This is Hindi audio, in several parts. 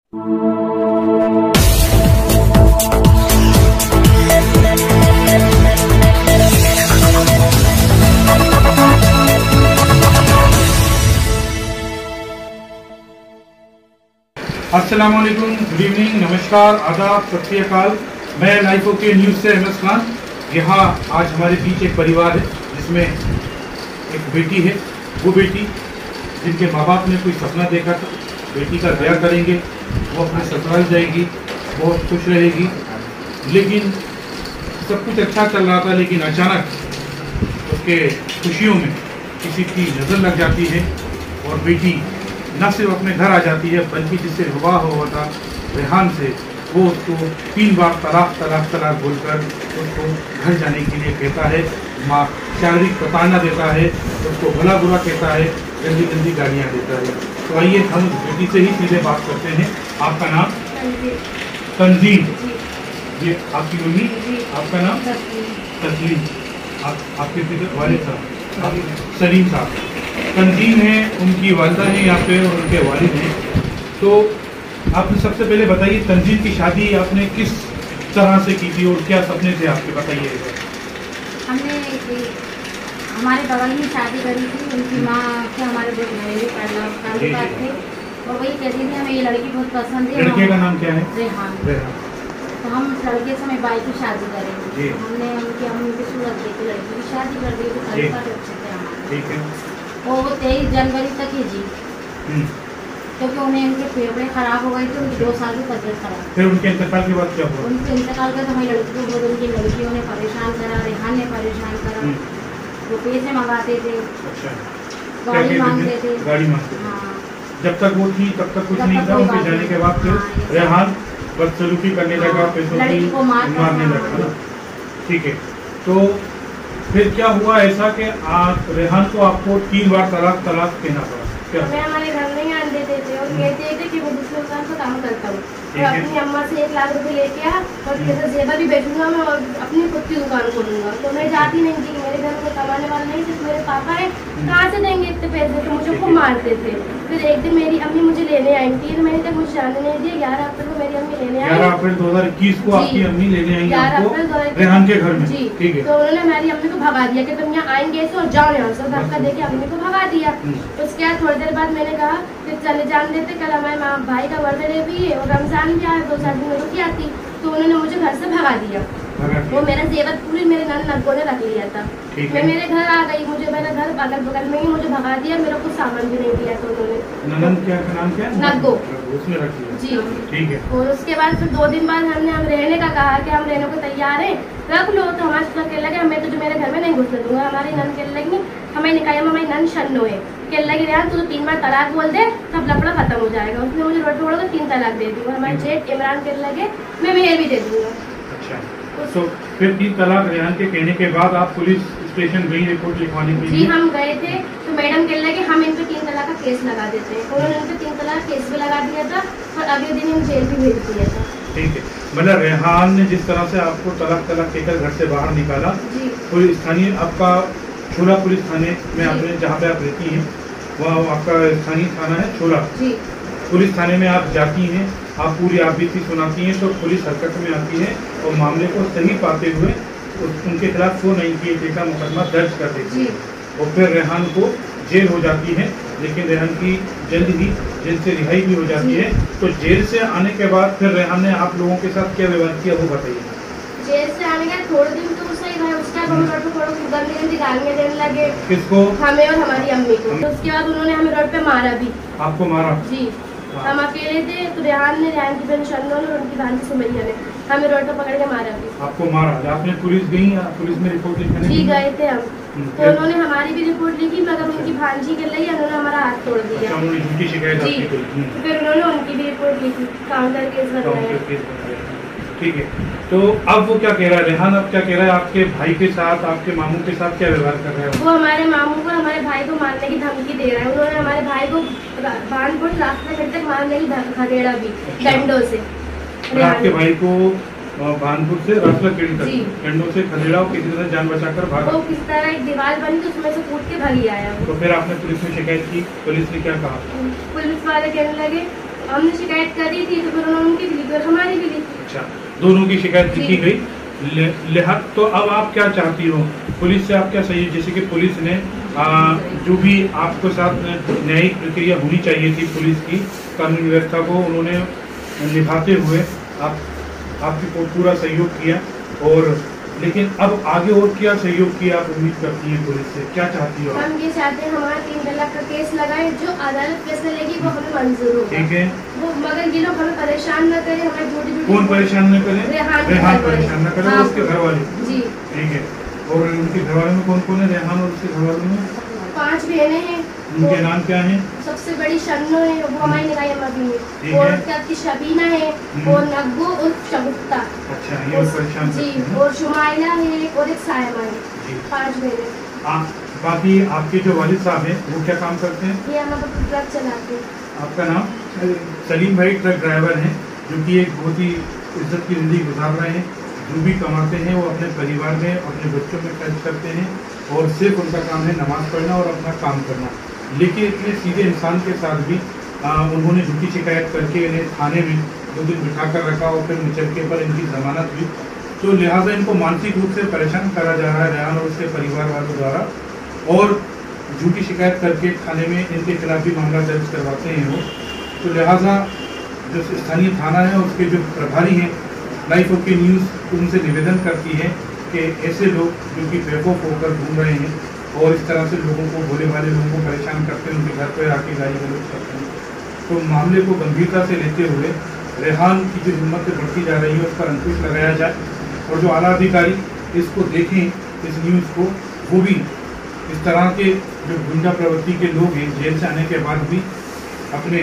अस्सलाम वालेकुम, गुड इवनिंग, नमस्कार, आदाब, सत श्री अकाल। मैं लाइफ ओके न्यूज़ से अहमद खान। यहाँ आज हमारे बीच एक परिवार है जिसमें एक बेटी है। वो बेटी जिनके माँ बाप ने कोई सपना देखा था, बेटी का ब्याह करेंगे, वो अपने ससुराल जाएगी, बहुत खुश रहेगी। लेकिन सब कुछ अच्छा चल रहा था, लेकिन अचानक उसके खुशियों में किसी की नज़र लग जाती है और बेटी न सिर्फ अपने घर आ जाती है बल्कि जिससे विवाह हुआ था रेहान से, वो उसको 3 बार तलाक बोलकर उसको घर जाने के लिए कहता है। माँ शारीरिक प्रताड़ना देता है, उसको भला बुरा कहता है, जल्दी जल्दी गालियाँ देता है। तो आइए हम बेटी से ही सीधे बात करते हैं। आपका नाम? तंजीम। ये आपकी मम्मी? आपका नाम? तस्लीम। आपके पिता वालिद साहब? सलीम साहब। तंजीम है, उनकी वालिदा है यहाँ पे और उनके वालिद हैं। तो आपने सबसे पहले बताइए, तंजीम की शादी आपने किस तरह से की थी और क्या सपने थे आपके, बताइए। हमने हमारे बगल में शादी करी थी। उनकी माँ के हमारे बहुत घरेलू ताल्लुकात थे और वही कहती थी हमें ये लड़की बहुत पसंद है। लड़के का नाम क्या है? रेहान। तो हम लड़के से हमें बाई की शादी करेंगे। हमने उनकी अम्मी की सूरत देखी, लड़की की शादी कर दी। तो ताल्लुकात अच्छे थे हमारे। ठीक है। वो 23 जनवरी तक ही जी, क्योंकि उन्हें उनके फेफड़े खराब हो गए थे। उनकी 2 साल की तबीयत खराब। फिर उनके इंतकाल के बाद क्या हुआ? उनके इंतकाल का तो हमारी लड़की को बहुत उनकी लड़कियों ने परेशान करा, रेहान ने परेशान करा। वो पैसे मंगाते थे। अच्छा। गाड़ी मांगते थे। गाड़ी मांगते थे। हाँ। जब तक वो थी तब तक कुछ नहीं था। उनके जाने के बाद फिर रेहान बदसलूकी करने लगा, पैसों को मारने लगा। ठीक है। तो फिर क्या हुआ ऐसा कि आप रेहान को आपको 3 बार तलाक कहना पड़ा? हमें हमारे घर में ही आने देते थे और कहते थे कि मैं दूसरे दुकान पर काम करता हूँ और अपनी अम्मा से 1 लाख रुपए लेके आ और जैसे जेवर भी बेचूंगा मैं और अपनी खुद की दुकान खोलूंगा। तो मैं जाती नहीं थी, मेरे घर में कमाने वाले नहीं, सिर्फ मेरे पापा है, कहाँ से देंगे इतने पैसे? तो मुझे खूब मारते थे। फिर एक दिन मेरी अम्मी मुझे लेने आई, 3 महीने तक मुझे जाने नहीं दिए। 11 अप्रैल को मेरी अम्मी लेने आई। 11 अप्रैल 2021 को आपकी अम्मी लेने आई आपको रेहान के घर में? जी। ठीक है। तो उन्होंने मेरी अम्मी को भगा दिया कि तुम यहाँ आएंगे ऐसे और जाओ यहाँ से। धक्का देके अम्मी को भगा दिया। उसके बाद थोड़ी देर बाद मैंने कहा कि चले जान देते, कल हमारे भाई का बर्थडे भी है और रमजान भी आया, 2-4 दिन में रुकी आती। तो उन्होंने मुझे घर से भगा दिया। वो मेरा जेवर पूरी मेरे नन्नों ने रख लिया था। मैं मेरे घर आ गई, मुझे मेरा घर अगल बगल में ही मुझे भगा दिया, मेरा कुछ सामान भी नहीं दिया। तो उन्होंने ननद क्या नाम क्या? नग्गो। उसमें रख लिया। जी। ठीक है। और उसके बाद फिर 2 दिन बाद हमने हम रहने का कहा कि हम रहने को तैयार हैं, रख लो। तो हमारे साथ कहने लगे हमें तो जो मेरे घर में नहीं घुसने दूंगा। हमारी नन कहने लगी हमें निकाय हमारी नन शन्नो है, कहने लगी रेहान तू 3 बार तलाक बोल दे तब लफड़ा खत्म हो जाएगा। उसने मुझे रोड तोड़ 3 तलाक दे दी। हमारे जेठ इमरान कहने लगे मैं मेहर भी दे दूंगा। अच्छा। तो फिर 3 तलाक रेहान के कहने के बाद आप पुलिस स्टेशन गई रिपोर्ट लिखवाने के लिए? जी हम गए थे। तो मैडम कहने लगे हम इन पे 3 तलाक का केस लगा देते हैं। उन्होंने इन पे 3 तलाक केस भी लगा दिया था और अगले दिन इन जेल भी भेज दिया था। ठीक है। मतलब रेहान ने जिस तरह से आपको तलाक कहकर घर से बाहर निकाला, पुलिस स्थानीय आपका छोला पुलिस थाने में आपने जहाँ पे आप रहती हैं वहाँ आपका स्थानीय थाना है छोला, पुलिस थाने में आप जाती हैं, आप पूरी आपबीती सुनाती हैं, तो पुलिस हरकत में आती है और मामले को सही पाते हुए उनके खिलाफ 498 का मुकदमा दर्ज कर देती है और फिर रेहान को जेल हो जाती है। लेकिन रेहान की जल्द ही जेल से रिहाई भी हो जाती है। तो जेल से आने के बाद फिर रेहान ने आप लोगों के साथ क्या व्यवहार किया वो बताइए। जेल से आने के थोड़े दिन तो सही रहा, उसके बाद हम रोड पे थोड़ा गंदी गालियाँ देने लगे। किसको? हमें और हमारी अम्मी को। तो उसके बाद उन्होंने हमें रोड पे मारा भी। आपको मारा? जी। हम अकेले थे तो रेहान की बहन शन्नो और उनकी भांजी सुमैया ने हमें रोड पर पकड़ के मारा भी। आपको मारा? आपने पुलिस गई? पुलिस में रिपोर्ट लिखने? जी गए थे हम। तो उन्होंने हमारी भी रिपोर्ट लिखी मगर उनकी भांजी के लिए उन्होंने हमारा हाथ तोड़ दिया। उन्होंने झूठी शिकायत जी। फिर उन्होंने उनकी भी रिपोर्ट लिखी, काउंटर केस बनाया। ठीक है। तो अब वो क्या कह रहा है रेहान, अब क्या कह रहा है आपके भाई के साथ, आपके मामू के साथ क्या व्यवहार कर रहा है? वो हमारे मामू को हमारे भाई को मारने की धमकी दे रहा है। उन्होंने हमारे भाई को बानपुर रास्ते तक मारने की खदेड़ा भी डंडों से। आपके भाई को भानपुर से रास्ता डंडों से खदेड़ा, किसी तरह जान बचाकर भागा। वो किस तरह एक दीवार बनी तो उसमें से कूद के भागी आया। तो फिर आपने पुलिस में शिकायत की, पुलिस ने क्या कहा? पुलिस वाले कहने लगे हमने शिकायत करी थी तो फिर उन्होंने उनकी भी लिखी और हमारी भी लिखी। अच्छा, दोनों की शिकायत लिखी गई। लिहाज तो अब आप क्या चाहती हो पुलिस से? आप क्या सही, जैसे कि पुलिस ने जो भी आपके साथ न्यायिक प्रक्रिया होनी चाहिए थी पुलिस की, कानून व्यवस्था को उन्होंने निभाते हुए आपकी पूरा सहयोग किया, और लेकिन अब आगे और क्या सहयोग की आप उम्मीद करती हैं पुलिस से? क्या चाहती हो? हम ये चाहते हैं हमारा 3 तलाक का केस लगाए, जो अदालत फैसला लेगी वो हमें मंजूर होगा। ठीक है, वो मगर ये लोग हमें परेशान न करें, हमें झूठी कौन परेशान न करे? रेहान परेशान न करे। हाँ, उसके घर वाले जी ठीक है। और उनके घर वाले में कौन कौन है? रेहान और उसके घर वालों में 5 बहनें हैं। उनके नाम क्या है? सबसे बड़ी शन्नो है, वो हमारी निगाह मबी ठीक है, और है। क्या की शबीना है, और नग्गो और शगुफ्ता। अच्छा, ये परेशान जी, करते हैं। और शुमाइला है और एक सायमा है, जी। 5 बहनें। बाकी आपके जो वालिद साहब हैं वो क्या काम करते हैं? ये हम अपना ट्रक चलाते हैं। आपका नाम? सलीम भाई ट्रक ड्राइवर हैं, जो कि एक बहुत ही इज्जत की ज़िंदगी गुजार रहे हैं। जो भी कमाते हैं वो अपने परिवार में, अपने बच्चों में खर्च करते हैं, और सिर्फ उनका काम है नमाज़ पढ़ना और अपना काम करना। लेकिन इतने सीधे इंसान के साथ भी उन्होंने झूठी शिकायत करके इन्हें थाने में 2 दिन बिठा कर रखा, और फिर मुचलके पर इनकी जमानत हुई। तो लिहाजा इनको मानसिक रूप से परेशान करा जा रहा है रेहान और उसके परिवार वालों द्वारा, और झूठी शिकायत करके थाने में इनके खिलाफ भी मामला दर्ज करवाते हैं वो। तो लिहाजा जो स्थानीय थाना है उसके जो प्रभारी हैं, लाइफ ओके न्यूज़ उनसे निवेदन करती है कि ऐसे लोग जो कि बेवकूफ़ होकर घूम रहे हैं और इस तरह से लोगों को, भोले भाले लोगों को परेशान करते हैं, उनके घर पर आके गाली गलौज करते हैं, तो मामले को गंभीरता से लेते हुए रेहान की जो हिम्मत बढ़ती जा रही है उस पर अंकुश लगाया जाए, और जो आला अधिकारी इसको देखें, इस न्यूज़ को, वो भी इस तरह के जो गुंडा प्रवृत्ति के लोग हैं जेल से आने के बाद भी अपने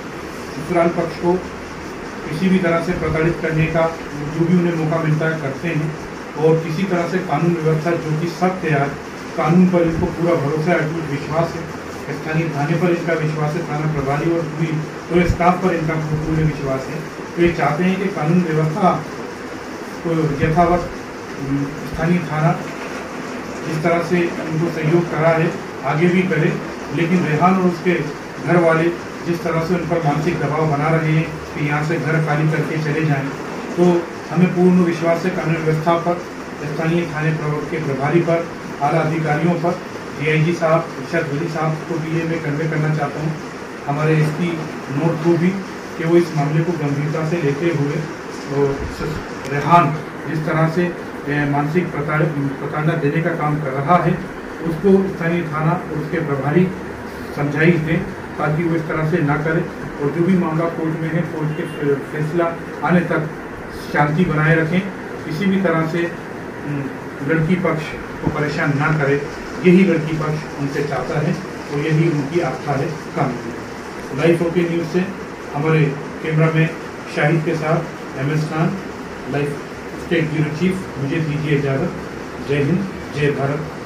ससुराल पक्ष को किसी भी तरह से प्रताड़ित करने का जो भी उन्हें मौका मिलता है करते हैं, और किसी तरह से कानून व्यवस्था जो कि सख्त है, आज कानून पर इनको पूरा भरोसा है, अटूट विश्वास है, स्थानीय थाने पर इनका विश्वास है, थाना प्रभारी और पूरे स्टाफ पर इनका पूर्ण विश्वास है। तो ये चाहते हैं कि कानून व्यवस्था को यथावत स्थानीय थाना जिस तरह से उनको सहयोग करा है आगे भी करे, लेकिन रेहान और उसके घर वाले जिस तरह से उन पर मानसिक दबाव बना रहे हैं कि यहाँ से घर खाली करके चले जाएं, तो हमें पूर्ण विश्वास है कानून व्यवस्था पर, स्थानीय थाने के प्रभारी पर, आला अधिकारियों पर। DIG साहब इरशाद वली साहब को भी ये मैं कन्वे करना चाहता हूँ, हमारे SP नोट को भी, कि वो इस मामले को गंभीरता से लेते हुए तो रेहान जिस तरह से मानसिक प्रताड़ना देने का काम कर रहा है उसको स्थानीय थाना और उसके प्रभारी समझाइश दें, ताकि वो इस तरह से ना करे, और जो भी मामला कोर्ट में है कोर्ट के फैसला आने तक शांति बनाए रखें, किसी भी तरह से लड़की पक्ष को परेशान ना करे। यही लड़की पक्ष उनसे चाहता है और यही उनकी आस्था है कानून। लाइफ ओके न्यूज़ से हमारे कैमरामैन शाहिद के साथ MS Khan, life state bureau chief. मुझे दीजिए इजाज़त। जय हिंद, जय भारत।